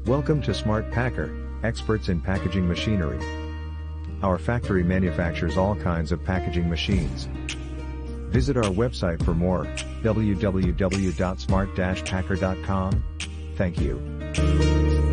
Welcome to Smart Packer, experts in packaging machinery. Our factory manufactures all kinds of packaging machines. Visit our website for more, www.smart-packer.com. Thank you.